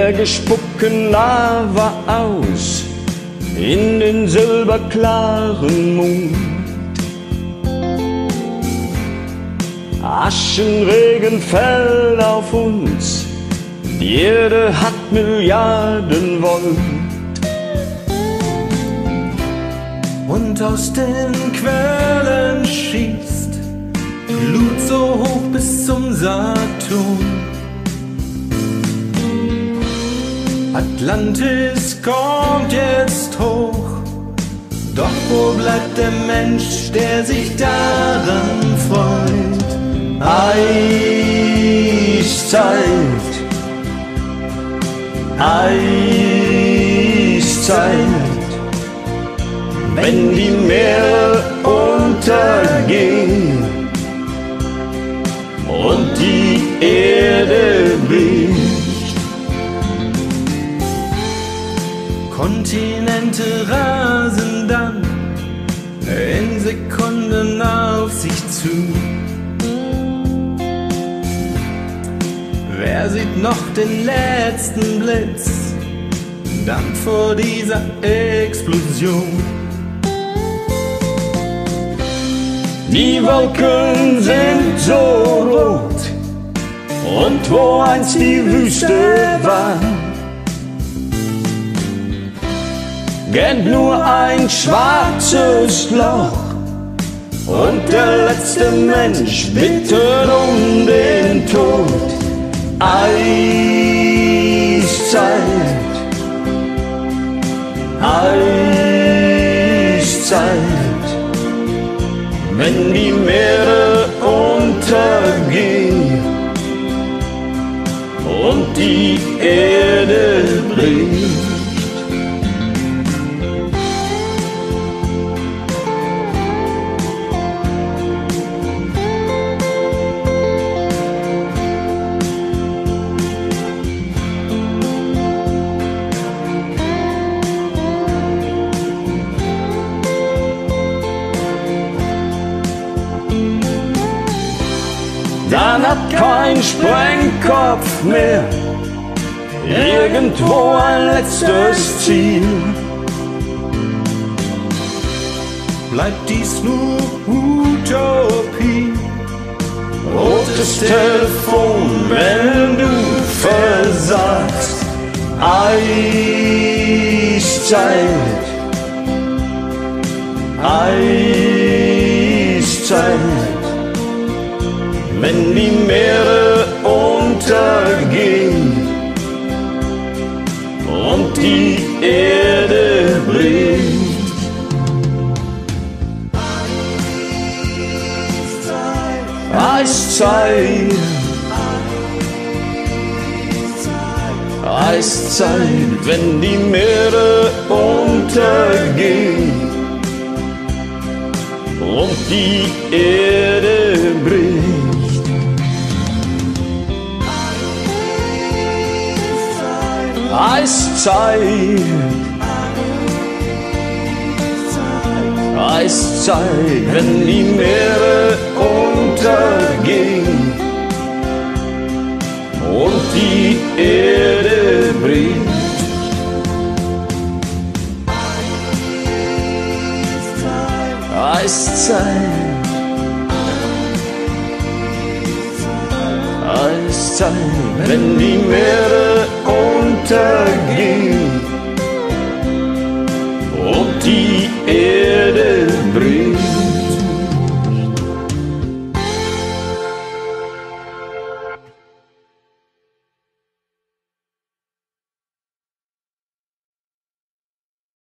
Berge spucken Lava aus in den silberklaren Mond. Aschenregen fällt auf uns, die Erde hat Milliarden Volt. Und aus den Quellen schießt Glut so hoch bis zum Saturn. Atlantis kommt jetzt hoch, doch wo bleibt der Mensch, der sich daran freut? Eiszeit, Eiszeit, wenn die Meere untergehen und die Erde bricht. Kontinente rasen dann in Sekunden auf sich zu. Wer sieht noch den letzten Blitz dann vor dieser Explosion? Die Wolken sind so rot und wo einst die Wüste war, gähnt nur ein schwarzes Loch und der letzte Mensch bittet um den Tod. Eiszeit, Eiszeit, wenn die Meere untergehen und die Erde bricht. Dann hat kein Sprengkopf mehr irgendwo ein letztes Ziel. Bleibt dies nur Utopie? Rotes Telefon, wenn du versagst. Eiszeit, Eiszeit, wenn die Meere untergehen und die Erde bricht. Eiszeit, Eiszeit, wenn die Meere untergehen und die Erde bricht. Eiszeit, Eiszeit, wenn die Meere untergehen und die Erde bricht. Eiszeit, Eiszeit, wenn die Meere